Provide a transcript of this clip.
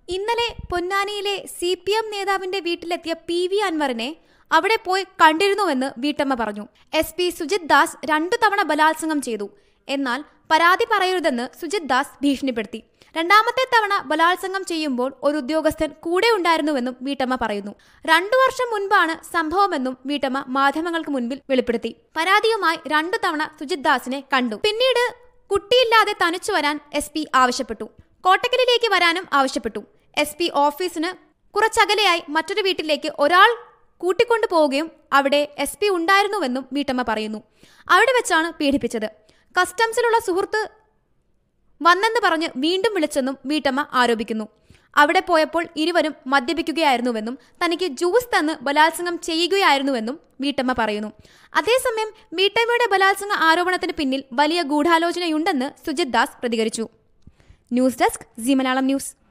ഇന്നലെ പൊന്നാനിയിലെ CPM നേതാവിന്റെ വീട്ടിലെത്തിയ PV അൻവറിനെ അവിടെ പോയി കണ്ടിരുന്നുവെന്ന് വീട്ടമ്മ പറഞ്ഞു. SP സുജിത് ദാസ് 2 തവണ ബലാത്സംഗം ചെയ്തു. എന്നാൽ പരാതി പറയരുതെന്ന് സുജിത് ദാസ് ഭീഷണിപ്പെടുത്തി. രണ്ടാമത്തെ തവണ ബലാത്സംഗം ചെയ്യുമ്പോൾ ഒരു ഉദ്യോഗസ്ഥൻ കൂടെ ഉണ്ടായിരുന്നുവെന്നും വീട്ടമ്മ പറയുന്നു. 2 വർഷം മുൻപാണ് സംഭവമെന്നും വീട്ടമ്മ മാധ്യമങ്ങൾക്ക് മുൻപിൽ വെളിപ്പെടുത്തി. പരാതിയുമായി 2 തവണ സുജിത് ദാസിനെ കണ്ടു. പിന്നീട് കുട്ടിയില്ലാതെ തനിച്ചു വരാൻ SP ആവശ്യപ്പെട്ടു. കോട്ടക്കലിലേക്ക് വരാനും ആവശ്യപ്പെട്ടു. SP ഓഫീസിന് കുറച്ചകലെയായി മറ്റൊരു വീട്ടിലേക്ക് ഒരാൾ കൂട്ടിക്കൊണ്ടു പോവുകയും അവിടെ SP ഉണ്ടായിരുന്നുവെന്നും വീട്ടമ്മ പറയുന്നു. അവിടെ വെച്ചാണ് പീഡിപ്പിച്ചത്. കസ്റ്റംസിലുള്ള സുഹൃത്ത് വന്നെന്ന് പറഞ്ഞ് വീണ്ടും വിളിച്ചെന്നും വീട്ടമ്മ ആരോപിക്കുന്നു. അവിടെ പോയപ്പോൾ ഇരുവരും മദ്യപിക്കുകയായിരുന്നുവെന്നും തനിക്ക് ജ്യൂസ് തന്ന് ബലാത്സംഗം ചെയ്യുകയായിരുന്നുവെന്നും വീട്ടമ്മ പറയുന്നു. അതേസമയം വീട്ടമ്മയുടെ ബലാത്സംഗ ആരോപണത്തിന് പിന്നിൽ വലിയ ഗൂഢാലോചനയുണ്ടെന്ന് സുജിത് ദാസ് പ്രതികരിച്ചു. News desk, C Malayalam news.